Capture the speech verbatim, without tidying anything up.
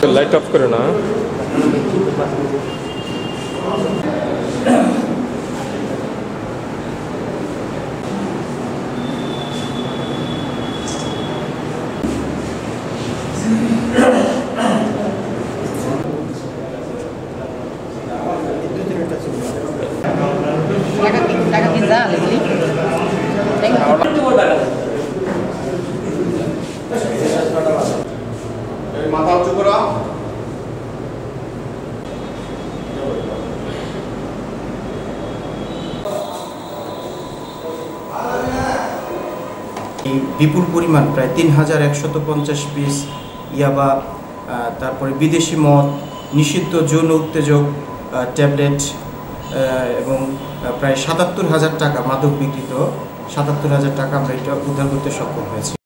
Light off করে না। টাকা কি যা লিখলি মাথা উঁচু করা। বিপুল পরিমাণ প্রায় তিন হাজার একশত পঞ্চাশ পিস ইয়াবা, তারপরে বিদেশি মদ, নিষিদ্ধ যৌন উত্তেজক ট্যাবলেট এবং প্রায় সাতাত্তর হাজার টাকা মাদক বিক্রিত সাতাত্তর হাজার টাকা আমরা এটা উদ্ধার করতে সক্ষম হয়েছি।